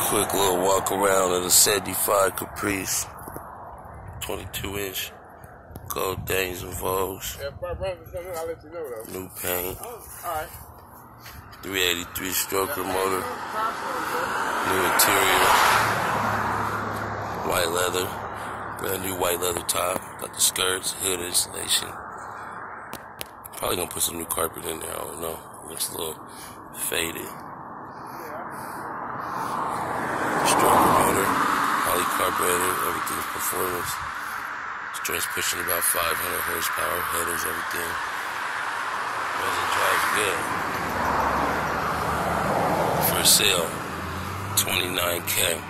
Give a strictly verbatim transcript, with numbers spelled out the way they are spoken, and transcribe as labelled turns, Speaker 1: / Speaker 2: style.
Speaker 1: Quick little walk around of the seventy-five Caprice, twenty-two inch, gold Daytons and Vogues.
Speaker 2: Yeah, if I run into something, I'll let you know though.
Speaker 1: New paint.
Speaker 2: Oh, alright.
Speaker 1: three eighty-three stroker motor. New interior. White leather. Brand new white leather top. Got the skirts, hood installation. Probably gonna put some new carpet in there, I don't know. Looks a little faded. Stroker motor, polycarbonated, everything's performance. This joint's pushing about five hundred horsepower, headers, everything. Runs and drives good. For sale, twenty-nine K.